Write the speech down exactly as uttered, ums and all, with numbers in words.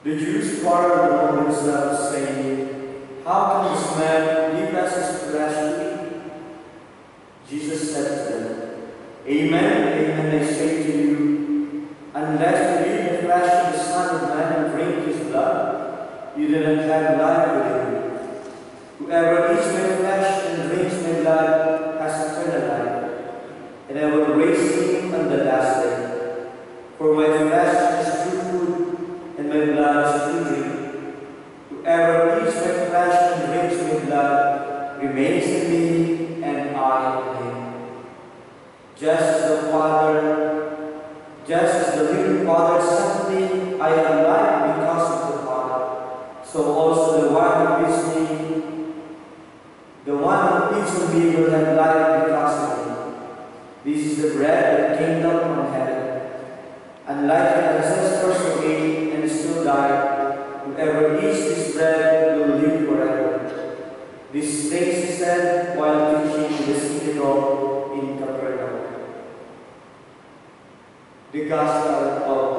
The Jews quarreled among themselves, saying, "How can this man give us his flesh to eat?" Jesus said to them, "Amen, amen, I say to you, unless you eat the flesh of the Son of Man and drink his blood, you do not have life within you. Whoever eats my flesh and drinks my blood has eternal life, and I will raise him on the last day. For my flesh is true food, and my blood is true drink. Whoever eats my flesh and drinks my blood remains in me, and I in him. Just as the Father, just as the living Father sent me, I am alive because of the Father. So also the one who feeds me, the one who feeds on me will have life because of me. This is the bread that came down from heaven. Unlike the ancestors who ate and still died, whoever eats this bread will live forever." These things he said while teaching in the synagogue in Capernaum. The Gospel of